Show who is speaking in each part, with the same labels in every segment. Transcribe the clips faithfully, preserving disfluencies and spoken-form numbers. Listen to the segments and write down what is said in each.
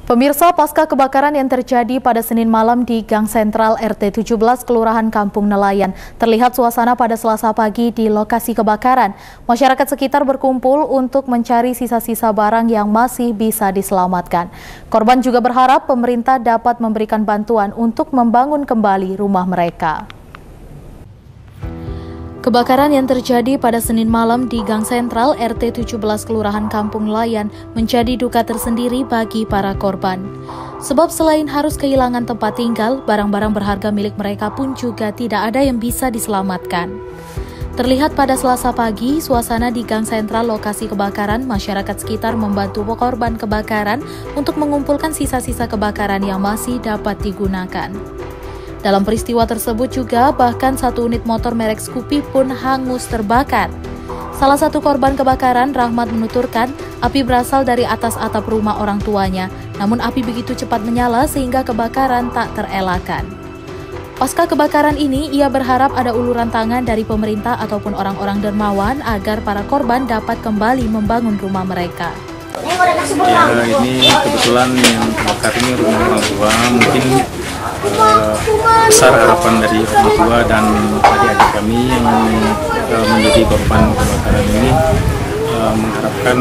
Speaker 1: Pemirsa, pasca kebakaran yang terjadi pada Senin malam di Gang Sentral R T tujuh belas Kelurahan Kampung Nelayan, terlihat suasana pada Selasa pagi di lokasi kebakaran. Masyarakat sekitar berkumpul untuk mencari sisa-sisa barang yang masih bisa diselamatkan. Korban juga berharap pemerintah dapat memberikan bantuan untuk membangun kembali rumah mereka. Kebakaran yang terjadi pada Senin malam di Gang Sentral R T tujuh belas Kelurahan Kampung Nelayan menjadi duka tersendiri bagi para korban. Sebab selain harus kehilangan tempat tinggal, barang-barang berharga milik mereka pun juga tidak ada yang bisa diselamatkan. Terlihat pada Selasa pagi, suasana di Gang Sentral lokasi kebakaran, masyarakat sekitar membantu korban kebakaran untuk mengumpulkan sisa-sisa kebakaran yang masih dapat digunakan. Dalam peristiwa tersebut juga bahkan satu unit motor merek Scoopy pun hangus terbakar. Salah satu korban kebakaran, Rahmat, menuturkan api berasal dari atas atap rumah orang tuanya, namun api begitu cepat menyala sehingga kebakaran tak terelakkan. Pasca kebakaran ini, ia berharap ada uluran tangan dari pemerintah ataupun orang-orang dermawan agar para korban dapat kembali membangun rumah mereka.
Speaker 2: Ya, ini kebetulan yang terbakar ini rumah orang tua, mungkin uh, besar harapan dari orang tua dan adik-adik kami yang uh, menjadi korban kebakaran ini, uh, mengharapkan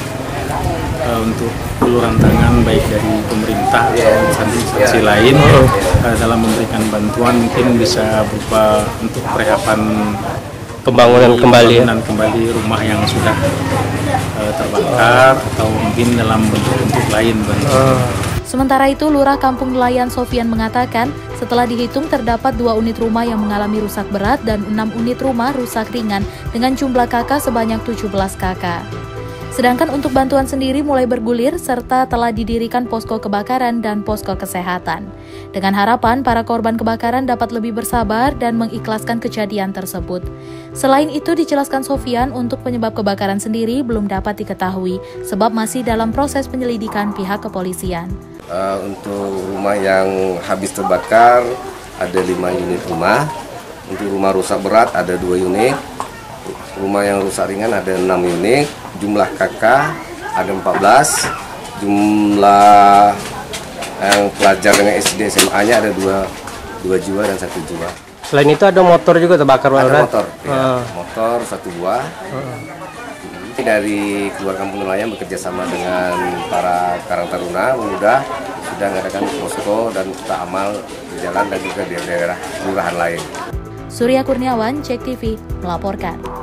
Speaker 2: uh, untuk uluran tangan baik dari pemerintah atau instansi lain uh, dalam memberikan bantuan, mungkin bisa berupa untuk rehapan
Speaker 3: pembangunan kembali
Speaker 2: pembangunan ya? kembali rumah yang sudah uh, terbakar atau mungkin dalam bentuk-bentuk lain.
Speaker 3: Uh.
Speaker 1: Sementara itu, Lurah Kampung Nelayan Sofian mengatakan setelah dihitung terdapat dua unit rumah yang mengalami rusak berat dan enam unit rumah rusak ringan dengan jumlah kakak sebanyak tujuh belas kakak. Sedangkan untuk bantuan sendiri mulai bergulir serta telah didirikan posko kebakaran dan posko kesehatan. Dengan harapan para korban kebakaran dapat lebih bersabar dan mengikhlaskan kejadian tersebut. Selain itu, dijelaskan Sofian, untuk penyebab kebakaran sendiri belum dapat diketahui sebab masih dalam proses penyelidikan pihak kepolisian.
Speaker 4: Uh, untuk rumah yang habis terbakar ada lima unit rumah. Untuk rumah rusak berat ada dua unit. Rumah yang rusak ringan ada enam unit. Jumlah kakak ada empat belas, jumlah yang pelajar dengan S D S M A-nya ada dua, dua jiwa dan satu jiwa.
Speaker 3: Selain itu ada motor juga terbakar?
Speaker 4: Ada motor, ya,
Speaker 3: uh.
Speaker 4: motor satu buah. Uh. Dari keluarga Kampung Nelayan bekerja sama dengan para Karang Taruna Pemuda sudah mengadakan posko dan kita amal di jalan dan juga di daerah kelurahan lain.
Speaker 1: Surya Kurniawan, Cek T V, melaporkan.